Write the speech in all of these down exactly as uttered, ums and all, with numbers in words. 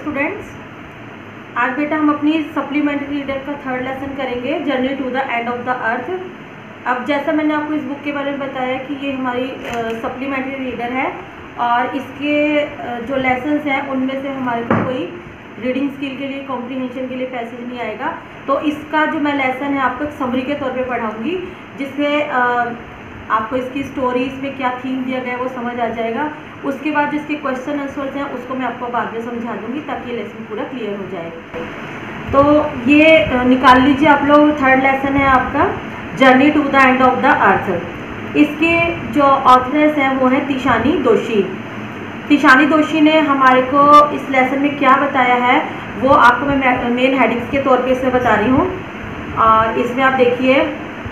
Students, आज बेटा हम अपनी सप्लीमेंट्री रीडर का थर्ड लेसन करेंगे, journey to the end of the earth. अब जैसा मैंने आपको इस बुक के बारे में बताया कि ये हमारी सप्लीमेंट्री रीडर है और इसके uh, जो लेसन्स हैं उनमें से हमारे को कोई रीडिंग स्किल के लिए, कॉम्प्रीहेंशन के लिए पैसेज नहीं आएगा। तो इसका जो मैं लेसन है आपको एक समरी के तौर पे पढ़ाऊंगी, जिससे uh, आपको इसकी स्टोरी, इसमें क्या थीम दिया गया है वो समझ आ जाएगा। उसके बाद जिसके क्वेश्चन आंसर्स हैं उसको मैं आपको बाद में समझा दूंगी ताकि ये लेसन पूरा क्लियर हो जाए। तो ये निकाल लीजिए आप लोग, थर्ड लेसन है आपका journey to the end of the earth. इसके जो ऑथर्स हैं वो है तिशानी दोशी। तिशानी दोशी ने हमारे को इस लेसन में क्या बताया है वो आपको मैं मेन हेडिंग्स के तौर पे इसमें बता रही हूँ। और इसमें आप देखिए,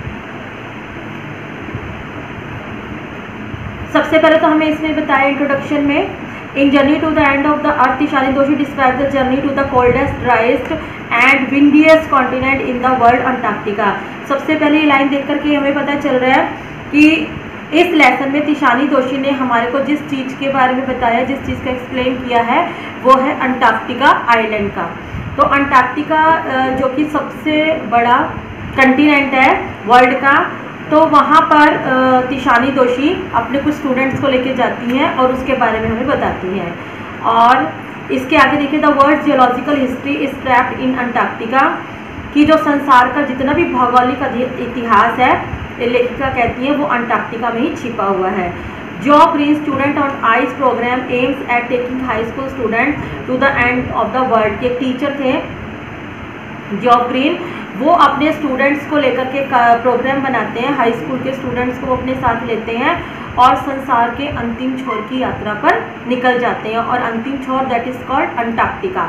सबसे पहले तो हमें इसमें बताया इंट्रोडक्शन में, in journey to the end of the earth Tishani Doshi describe the journey to the coldest, driest and windiest continent in the world, Antarctica. सबसे पहले ये लाइन देख करके हमें पता चल रहा है कि इस लेसन में तिशानी दोशी ने हमारे को जिस चीज़ के बारे में बताया, जिस चीज़ का एक्सप्लेन किया है वो है अंटार्कटिका आइलैंड का। तो अंटार्कटिका जो कि सबसे बड़ा कंटिनेंट है वर्ल्ड का, तो वहाँ पर तिशानी दोशी अपने कुछ स्टूडेंट्स को लेके जाती हैं और उसके बारे में हमें बताती हैं। और इसके आगे देखिए, the world geological history is trapped in Antarctica, कि जो संसार का जितना भी भौगोलिक इतिहास है, लेखिका कहती है वो अंटार्कटिका में ही छिपा हुआ है। Geoff Green Students on Ice programme aims at taking high school students to the end of the world. के टीचर थे जॉब ग्रीन, वो अपने स्टूडेंट्स को लेकर के प्रोग्राम बनाते हैं, हाई स्कूल के स्टूडेंट्स को अपने साथ लेते हैं और संसार के अंतिम छोर की यात्रा पर निकल जाते हैं। और अंतिम छोर that is called Antarctica.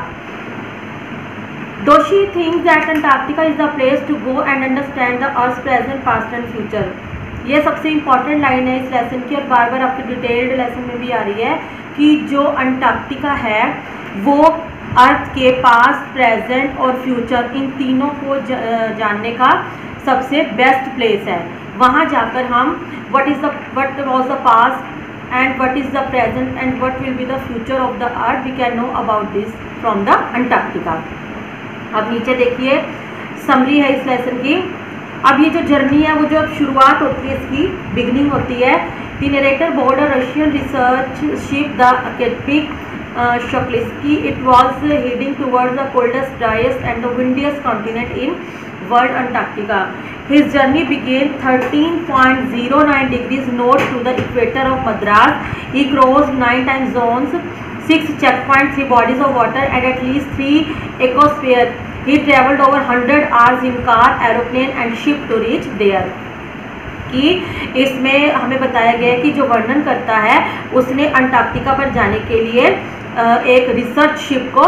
Doshi thinks that Antarctica is the place to go and understand the earth present, past and future. ये सबसे इंपॉर्टेंट लाइन है इस लेसन की और बार बार आपके डिटेल्ड लेसन में भी आ रही है कि जो अंटार्कटिका है वो अर्थ के पास्ट, प्रेजेंट और फ्यूचर, इन तीनों को जानने का सबसे बेस्ट प्लेस है। वहाँ जाकर हम what is the what was the past and what is the present and what will be the future of the earth, we can know about this from the Antarctica. अब नीचे देखिए, summary है इस lesson की। अब ये जो journey है वो जो अब शुरुआत होती है, इसकी बिगनिंग होती है। The narrator board a Russian research ship the Akademik Shoklisky. It was heading towards the coldest, driest and the windiest continent in world, Antarctica. His journey began thirteen point zero nine degrees north to the equator of Madras. He crossed nine time zones, six checkpoints, three bodies of water and at least three ecosphere. He traveled over one hundred hours in car, aeroplane and ship to reach there. कि इसमें हमें बताया गया है कि जो वर्णन करता है उसने अंटार्कटिका पर जाने के लिए एक रिसर्च शिप को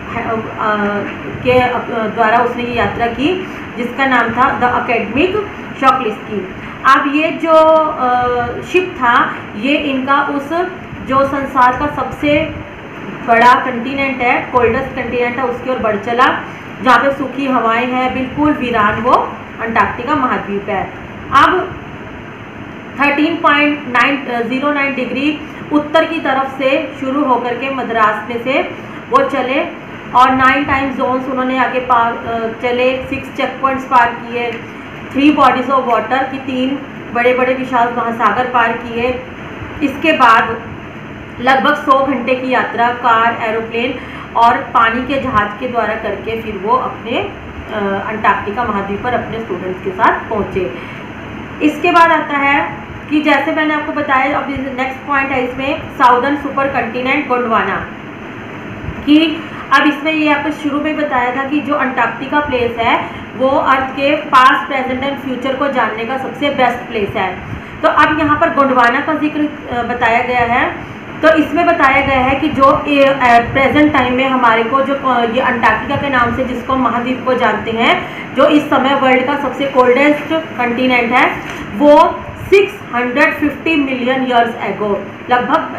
के द्वारा उसने ये यात्रा की, जिसका नाम था द अकेडमिक शॉकलिस्की। अब ये जो शिप था ये इनका उस जो संसार का सबसे बड़ा कंटिनेंट है, कोल्डेस्ट कंटिनेंट है, उसकी ओर बढ़ चला, जहाँ पे सूखी हवाएं हैं, बिल्कुल वीरान वो अंटार्कटिका महाद्वीप है। अब thirteen point nine zero nine degree उत्तर की तरफ से शुरू होकर के मद्रास में से वो चले और नाइन टाइम जोन्स उन्होंने आगे पार चले, सिक्स चेक पॉइंट्स पार किए, थ्री बॉडीज ऑफ वाटर की तीन बड़े बड़े विशाल महासागर पार किए। इसके बाद लगभग सौ घंटे की यात्रा कार, एरोप्लेन और पानी के जहाज के द्वारा करके फिर वो अपने अंटार्कटिका महाद्वीप पर अपने स्टूडेंट्स के साथ पहुँचे। इसके बाद आता है कि जैसे मैंने आपको बताया, अब नेक्स्ट पॉइंट है इसमें साउदर्न सुपर कंटिनेंट गोंडवाना, कि अब इसमें ये आपको शुरू में बताया था कि जो अंटार्कटिका प्लेस है वो अर्थ के पास्ट, प्रेजेंट एंड फ्यूचर को जानने का सबसे बेस्ट प्लेस है। तो अब यहाँ पर गोंडवाना का जिक्र बताया गया है। तो इसमें बताया गया है कि जो प्रेजेंट टाइम में हमारे को जो ये अंटार्कटिका के नाम से जिसको महाद्वीप को जानते हैं, जो इस समय वर्ल्ड का सबसे कोल्डेस्ट कंटिनेंट है, वो six hundred fifty million years ago, लगभग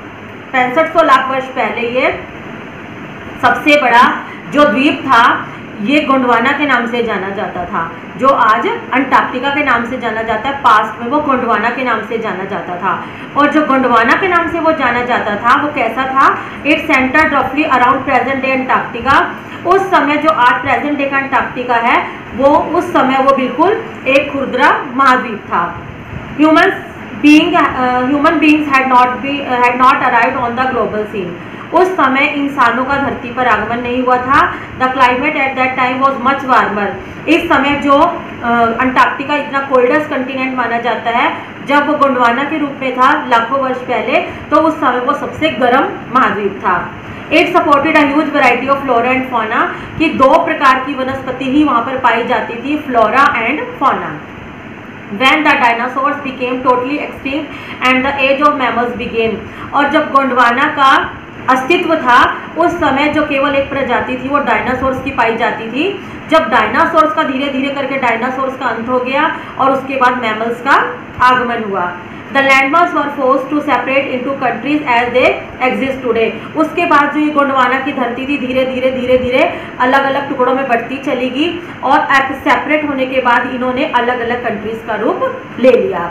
पैंसठ सौ लाख वर्ष पहले ये सबसे बड़ा जो द्वीप था ये गोंडवाना के नाम से जाना जाता था। जो आज अंटार्कटिका के नाम से जाना जाता है, पास्ट में वो गोंडवाना के नाम से जाना जाता था। और जो गोंडवाना के नाम से वो जाना जाता था वो कैसा था? इट सेंटर्ड रफली अराउंड प्रेजेंट डे अंटार्कटिका। उस समय जो आज प्रेजेंट डे का अंटार्कटिका है वो उस समय वो बिल्कुल एक खुरदरा महाद्वीप था। Humans being human beings had not be had not arrived on the global scene. उस समय इंसानों का धरती पर आगमन नहीं हुआ था। The climate at that time was much warmer. इस समय जो अंटार्कटिका इतना कोल्डेस्ट कंटिनेंट माना जाता है, जब वो गोंडवाना के रूप में था लाखों वर्ष पहले, तो उस समय वो सबसे गर्म महाद्वीप था। It supported a huge variety of flora and fauna, कि दो प्रकार की वनस्पति ही वहाँ पर पाई जाती थी, flora and fauna. When the dinosaurs became totally extinct and the age of mammals began, और जब गोंडवाना का अस्तित्व था उस समय जो केवल एक प्रजाति थी वो डायनासोर्स की पाई जाती थी। जब डायनासोर्स का धीरे धीरे करके डायनासोर्स का अंत हो गया और उसके बाद मैमल्स का आगमन हुआ। The landmass were force to separate into countries as they exist today. उसके बाद जो ये गोंडवाना की धरती थी धीरे धीरे धीरे धीरे अलग अलग टुकड़ों में बढ़ती चली गई और सेपरेट होने के बाद इन्होंने अलग अलग कंट्रीज का रूप ले लिया।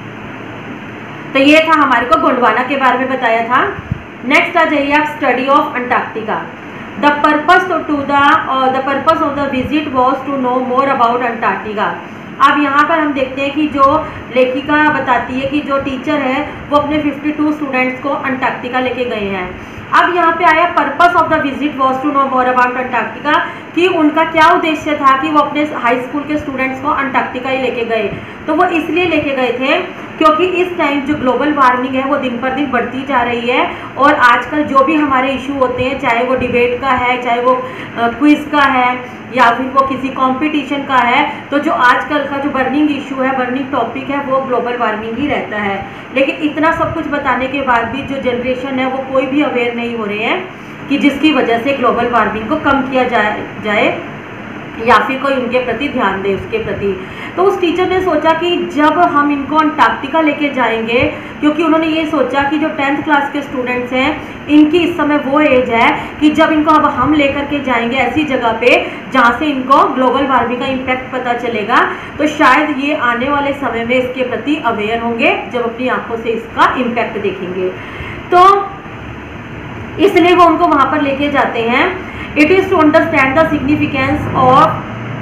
तो ये था हमारे को गोंडवाना के बारे में बताया था। नेक्स्ट आ जाइए आप, study of Antarctica. The purpose to the the purpose of the visit was to know more about Antarctica. अब यहाँ पर हम देखते हैं कि जो लेखिका बताती है कि जो टीचर है वो अपने बावन स्टूडेंट्स को अंटार्कटिका लेके गए हैं। अब यहाँ पे आया purpose of the visit was to know more about Antarctica, कि उनका क्या उद्देश्य था कि वो अपने हाई स्कूल के स्टूडेंट्स को अंटार्कटिका ही लेके गए। तो वो इसलिए लेके गए थे क्योंकि इस टाइम जो ग्लोबल वार्मिंग है वो दिन पर दिन बढ़ती जा रही है और आजकल जो भी हमारे इशू होते हैं, चाहे वो डिबेट का है, चाहे वो क्विज का है या फिर वो किसी कंपटीशन का है, तो जो आजकल का जो बर्निंग इशू है, बर्निंग टॉपिक है, वो ग्लोबल वार्मिंग ही रहता है। लेकिन इतना सब कुछ बताने के बाद भी जो जनरेशन है वो कोई भी अवेयर नहीं हो रहे हैं कि जिसकी वजह से ग्लोबल वार्मिंग को कम किया जाए जाए या फिर कोई उनके प्रति ध्यान दे उसके प्रति। तो उस टीचर ने सोचा कि जब हम इनको अंटार्कटिका लेके जाएंगे, क्योंकि उन्होंने ये सोचा कि जो टेंथ क्लास के स्टूडेंट्स हैं इनकी इस समय वो एज है कि जब इनको अब हम लेकर के जाएंगे ऐसी जगह पे जहाँ से इनको ग्लोबल वार्मिंग का इम्पैक्ट पता चलेगा, तो शायद ये आने वाले समय में इसके प्रति अवेयर होंगे जब अपनी आंखों से इसका इम्पैक्ट देखेंगे। तो इसलिए वो उनको वहाँ पर लेके जाते हैं। It is to understand the significance of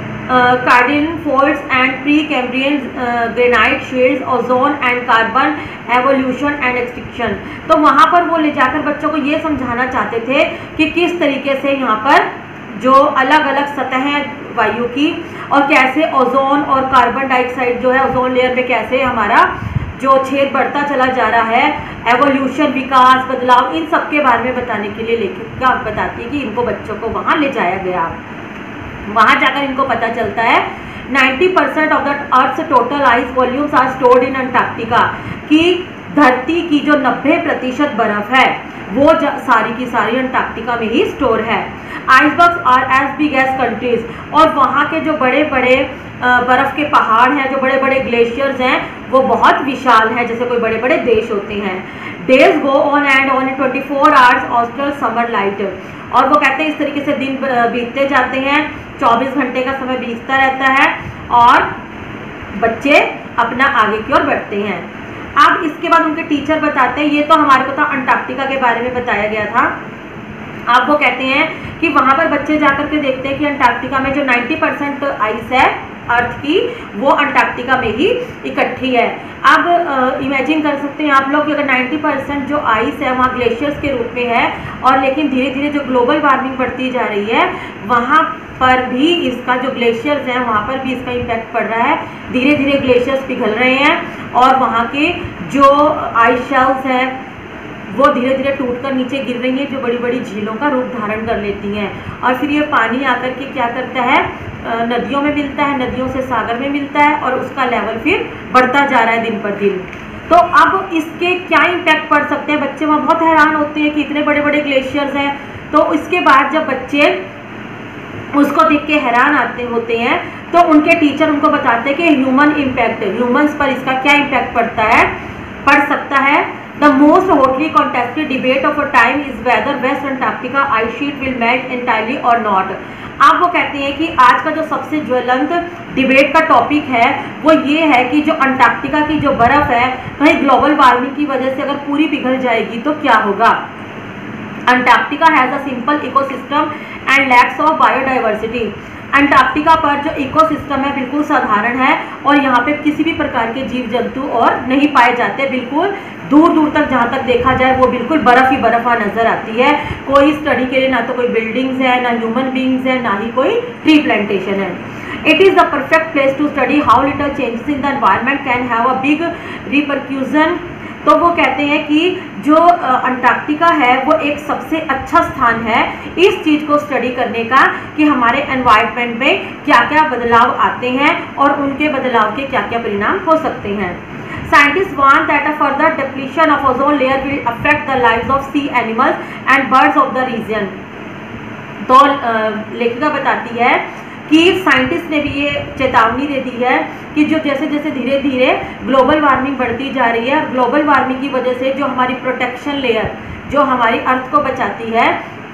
Cordilleran folds and Precambrian granite shields, ozone and carbon evolution and extinction. तो वहाँ पर वो ले जाकर बच्चों को ये समझाना चाहते थे कि किस तरीके से यहाँ पर जो अलग अलग सतहें वायु की और कैसे ओजोन और कार्बन डाइऑक्साइड जो है ओजोन लेयर में कैसे हमारा जो छेद बढ़ता चला जा रहा है, एवोल्यूशन, विकास, बदलाव, इन सब के बारे में बताने के लिए लेखिका बताती है कि इनको बच्चों को वहाँ ले जाया गया। वहाँ जाकर इनको पता चलता है नब्बे percent of the earth's total ice volumes are stored in Antarctica, कि धरती की जो नब्बे प्रतिशत बर्फ है वो सारी की सारी अंटार्कटिका में ही स्टोर है। Icebergs are as big as countries, और वहाँ के जो बड़े बड़े बर्फ़ के पहाड़ हैं, जो बड़े बड़े ग्लेशियर्स हैं, वो बहुत विशाल हैं, जैसे कोई बड़े बड़े देश होते हैं। Days go on and on in twenty four hours austral summer light, और वो कहते हैं इस तरीके से दिन बीतते जाते हैं, चौबीस घंटे का समय बीतता रहता है और बच्चे अपना आगे की ओर बढ़ते हैं। अब इसके बाद उनके टीचर बताते हैं, ये तो हमारे को था अंटार्कटिका के बारे में बताया गया था। अब वो कहते हैं कि वहाँ पर बच्चे जाकर के देखते हैं कि अंटार्कटिका में जो नब्बे परसेंट आइस है अर्थ की, वो अंटार्कटिका में ही इकट्ठी है। अब इमेजिन कर सकते हैं आप लोग कि अगर नब्बे परसेंट जो आइस है वहाँ ग्लेशियर्स के रूप में है, और लेकिन धीरे धीरे जो ग्लोबल वार्मिंग बढ़ती जा रही है वहाँ पर भी इसका जो ग्लेशियर्स हैं वहाँ पर भी इसका इम्पैक्ट पड़ रहा है। धीरे धीरे ग्लेशियर्स पिघल रहे हैं और वहाँ के जो आइस शेल्स हैं वो धीरे धीरे टूटकर नीचे गिर रही हैं, जो बड़ी बड़ी झीलों का रूप धारण कर लेती हैं। और फिर ये पानी आकर के क्या करता है, नदियों में मिलता है, नदियों से सागर में मिलता है और उसका लेवल फिर बढ़ता जा रहा है दिन पर दिन। तो अब इसके क्या इम्पैक्ट पड़ सकते हैं, बच्चे वहाँ बहुत हैरान होते हैं कि इतने बड़े बड़े ग्लेशियर्स हैं। तो इसके बाद जब बच्चे उसको देख के हैरान आते होते हैं तो उनके टीचर उनको बताते हैं कि ह्यूमन इम्पैक्ट, ह्यूमंस पर इसका क्या इम्पैक्ट पड़ता है पड़ सकता है। The most hotly contested debate of our time is whether West Antarctica ice sheet will melt entirely or not. अब वो कहते हैं कि आज का जो सबसे ज्वलंत डिबेट का टॉपिक है वो ये है कि जो अंटार्कटिका की जो बर्फ़ है कहीं ग्लोबल वार्मिंग की वजह से अगर पूरी पिघल जाएगी तो क्या होगा। Antarctica has a simple ecosystem and lacks of biodiversity. Antarctica पर जो इकोसिस्टम है बिल्कुल साधारण है और यहाँ पे किसी भी प्रकार के जीव जंतु और नहीं पाए जाते। बिल्कुल दूर दूर तक जहाँ तक देखा जाए वो बिल्कुल बर्फ़ ही बर्फ़ नज़र आती है। कोई स्टडी के लिए ना तो कोई बिल्डिंग्स है, ना ह्यूमन बींग्स है, ना ही कोई ट्री प्लांटेशन है। It is the perfect place to study how little changes in the environment can have a big repercussion. तो वो कहते हैं कि जो अंटार्कटिका है वो एक सबसे अच्छा स्थान है इस चीज़ को स्टडी करने का कि हमारे एनवायरनमेंट में क्या क्या बदलाव आते हैं और उनके बदलाव के क्या क्या परिणाम हो सकते हैं। Scientists want that a further depletion of ozone layer will affect the lives of sea animals and birds of the region। तो लेखिका बताती है कि साइंटिस्ट ने भी ये चेतावनी दे दी है कि जो जैसे जैसे धीरे धीरे ग्लोबल वार्मिंग बढ़ती जा रही है और ग्लोबल वार्मिंग की वजह से जो हमारी प्रोटेक्शन लेयर जो हमारी अर्थ को बचाती है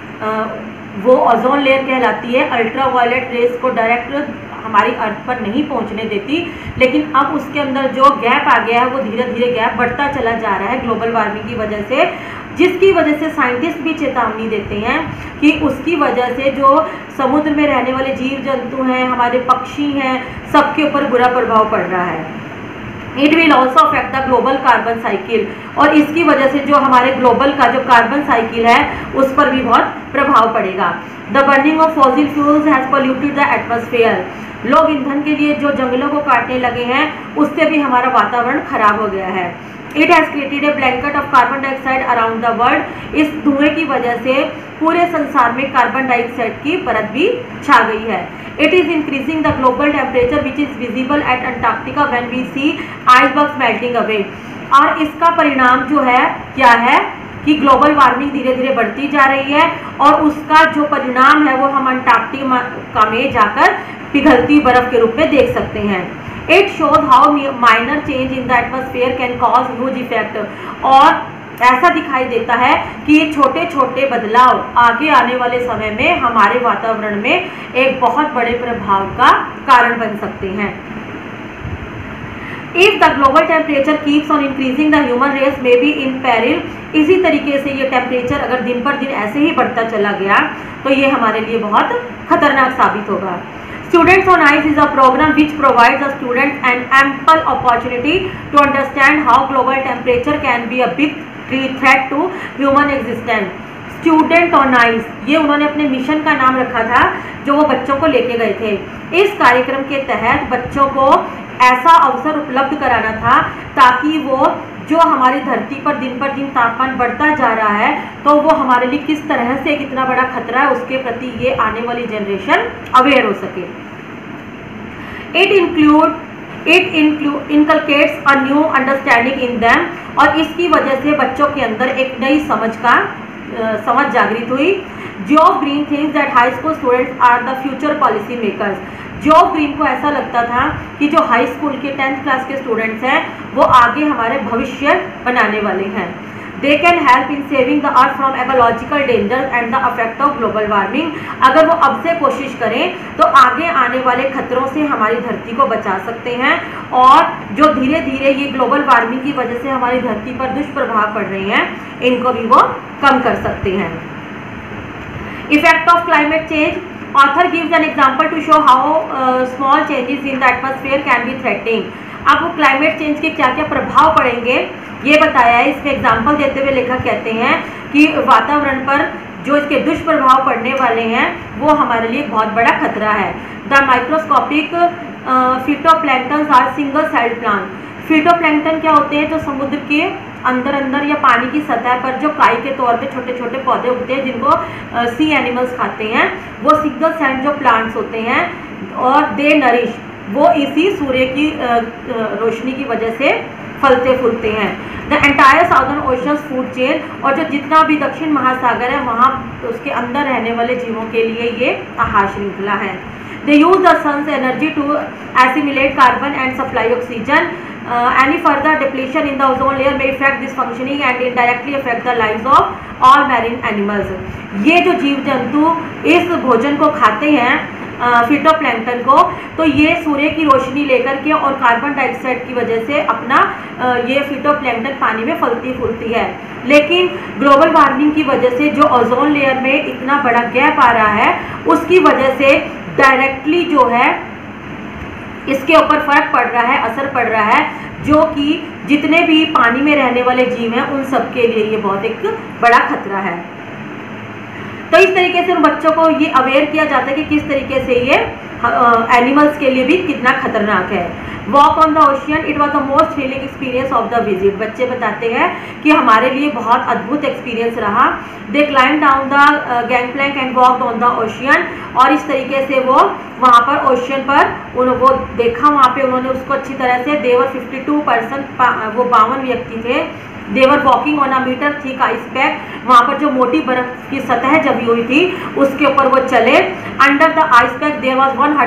वो ओजोन लेयर कहलाती है। अल्ट्रा वायलेट रेस को डायरेक्ट हमारी अर्थ पर नहीं पहुंचने देती, लेकिन अब उसके अंदर जो गैप आ गया है वो धीरे धीरे गैप बढ़ता चला जा रहा है ग्लोबल वार्मिंग की वजह से, जिसकी वजह से साइंटिस्ट भी चेतावनी देते हैं कि उसकी वजह से जो समुद्र में रहने वाले जीव जंतु हैं, हमारे पक्षी हैं, सबके ऊपर बुरा प्रभाव पड़ रहा है। It will also affect the global carbon cycle, और इसकी वजह से जो हमारे ग्लोबल का जो कार्बन साइकिल है उस पर भी बहुत प्रभाव पड़ेगा। The burning of fossil fuels has polluted the atmosphere. लोग ईंधन के लिए जो जंगलों को काटने लगे हैं उससे भी हमारा वातावरण खराब हो गया है। It has created a blanket of carbon dioxide around the world. इस धुएं की वजह से पूरे संसार में कार्बन डाइऑक्साइड की परत भी छा गई है। It is increasing the global temperature which is visible at Antarctica when we see icebergs melting away. और इसका परिणाम जो है क्या है कि ग्लोबल वार्मिंग धीरे धीरे बढ़ती जा रही है और उसका जो परिणाम है वो हम अंटार्कटिका में जाकर पिघलती बर्फ के रूप में देख सकते हैं। It shows how minor change in the atmosphere can cause huge effect. और ऐसा दिखाई देता है कि ये छोटे छोटे बदलाव आगे आने वाले समय में हमारे वातावरण में एक बहुत बड़े प्रभाव का कारण बन सकते हैं। If the global temperature keeps on increasing the human race may be in peril. इसी तरीके से ये टेम्परेचर अगर दिन पर दिन ऐसे ही बढ़ता चला गया तो ये हमारे लिए बहुत खतरनाक साबित होगा। Students on Ice is a program which provides a student an ample opportunity to understand how global temperature can be a big threat to human existence। Student on ice ये उन्होंने अपने मिशन का नाम रखा था जो वो बच्चों को लेके गए थे। इस कार्यक्रम के तहत बच्चों को ऐसा अवसर उपलब्ध कराना था ताकि वो जो हमारी धरती पर दिन पर दिन तापमान बढ़ता जा रहा है तो वो हमारे लिए किस तरह से कितना बड़ा खतरा है उसके प्रति ये आने वाली जनरेशन अवेयर हो सके। It include it include inculcates a new understanding in them. और इसकी वजह से बच्चों के अंदर एक नई समझ का uh, समझ जागृत हुई। Geoff Green thinks that high school students are the future policy makers. Geoff Green को ऐसा लगता था कि जो हाई स्कूल के टेंथ क्लास के स्टूडेंट्स हैं वो आगे हमारे भविष्य बनाने वाले हैं। They can help in saving the earth from ecological danger and the affect of global warming. अगर वो अब से कोशिश करें तो आगे आने वाले खतरों से हमारी धरती को बचा सकते हैं और जो धीरे धीरे ये ग्लोबल वार्मिंग की वजह से हमारी धरती पर दुष्प्रभाव पड़ रहे हैं इनको भी वो कम कर सकते हैं। Effect of climate change. Author gives an example to show how uh, small changes in the atmosphere can be threatening। अब वो क्लाइमेट चेंज के क्या क्या प्रभाव पड़ेंगे ये बताया है। इसमें एग्जाम्पल देते हुए लेखक कहते हैं कि वातावरण पर जो इसके दुष्प्रभाव पड़ने वाले हैं वो हमारे लिए बहुत बड़ा खतरा है। The microscopic phytoplanktons are single celled plant. Phytoplankton क्या होते हैं? जो समुद्र के अंदर अंदर या पानी की सतह पर जो काई के तौर पे छोटे छोटे पौधे उगते हैं जिनको सी एनिमल्स खाते हैं, वो सिंगल सेल्ड जो प्लांट्स होते हैं और दे नरिश, वो इसी सूर्य की रोशनी की वजह से फलते फूलते हैं। The entire southern oceans food chain. और जो जितना भी दक्षिण महासागर है वहाँ उसके अंदर रहने वाले जीवों के लिए ये आहार श्रृंखला है। They use the sun's energy to assimilate carbon and supply oxygen. any further depletion in the ozone layer may affect this functioning and indirectly affect the lives of all marine animals. ये जो जीव जंतु इस भोजन को खाते हैं फिटोप्लैंक्टन को, तो ये सूर्य की रोशनी लेकर के और कार्बन डाइऑक्साइड की वजह से अपना ये फिटोप्लैंक्टन पानी में फलती फूलती है। लेकिन ग्लोबल वार्मिंग की वजह से जो ओजोन लेयर में इतना बड़ा गैप आ रहा है, उसकी वजह से डायरेक्टली जो है इसके ऊपर फर्क पड़ रहा है, असर पड़ रहा है, जो कि जितने भी पानी में रहने वाले जीव हैं उन सब के लिए ये बहुत एक बड़ा खतरा है। तो इस तरीके से उन बच्चों को ये अवेयर किया जाता है कि किस तरीके से ये एनिमल्स के लिए भी कितना खतरनाक है। Walk on the ocean, it was the most thrilling experience of the visit. बच्चे बताते हैं कि हमारे लिए बहुत अद्भुत एक्सपीरियंस रहा। They climb down the gangplank and walk on the ocean, और इस तरीके से वो वहाँ पर ओशियन पर उन वो देखा, वहाँ पे उन्होंने उसको अच्छी तरह से। देवर फिफ्टी टू परसेंट, वो बावन व्यक्ति थे। They were walking on a metre thick ice pack, वहाँ पर जो मोटी बर्फ की सतह जमी हुई थी उसके ऊपर वो चले। Under the ice pack there was one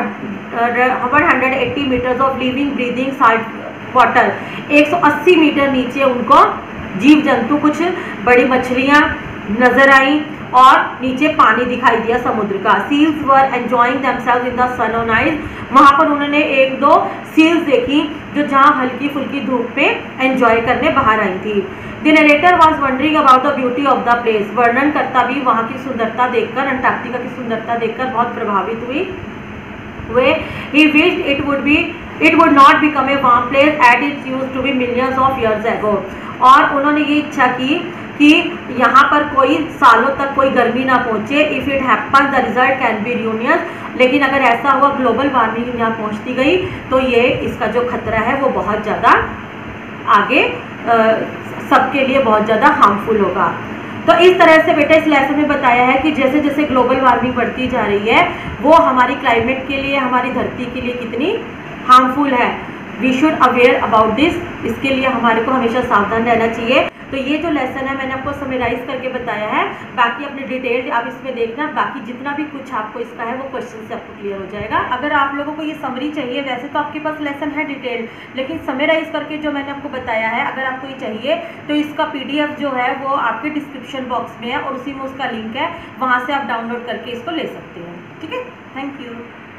hundred eighty metres of living breathing salt water. एक सौ अस्सी मीटर नीचे उनको जीव जंतु, कुछ बड़ी मछलियाँ नजर आई और नीचे पानी दिखाई दिया समुद्र का। Seals were enjoying themselves in the sun on ice, वहाँ पर उन्होंने एक दो सील्स देखी जो जहाँ हल्की फुल्की धूप में एंजॉय करने बाहर आई थी। The narrator was wondering about the beauty of the place, वर्णन करता भी वहाँ की सुंदरता देखकर, अंटार्कटिका की सुंदरता देखकर बहुत प्रभावित हुई हुए। He wished it would be it would not become a warm place at it used to be millions of years ago, और उन्होंने ये इच्छा की कि यहाँ पर कोई सालों तक कोई गर्मी ना पहुँचे। If it happen the result can be ruinous, लेकिन अगर ऐसा हुआ ग्लोबल वार्मिंग यहाँ पहुँचती गई तो ये इसका जो खतरा है वो बहुत ज़्यादा आगे सबके लिए बहुत ज़्यादा हार्मफुल होगा। तो इस तरह से बेटा इस लेसन में बताया है कि जैसे जैसे ग्लोबल वार्मिंग बढ़ती जा रही है वो हमारी क्लाइमेट के लिए, हमारी धरती के लिए कितनी हार्मफुल है। We should aware about this, इसके लिए हमारे को हमेशा सावधान रहना चाहिए। तो ये जो लेसन है मैंने आपको समराइज करके बताया है, बाकी अपने डिटेल आप इसमें देखना, बाकी जितना भी कुछ आपको इसका है वो क्वेश्चन से आपको क्लियर हो जाएगा। अगर आप लोगों को ये समरी चाहिए, वैसे तो आपके पास लेसन है डिटेल, लेकिन समराइज करके जो मैंने आपको बताया है, अगर आपको ये चाहिए तो इसका पीडीएफ जो है वो आपके डिस्क्रिप्शन बॉक्स में है और उसी में उसका लिंक है, वहाँ से आप डाउनलोड करके इसको ले सकते हैं। ठीक है, थैंक यू।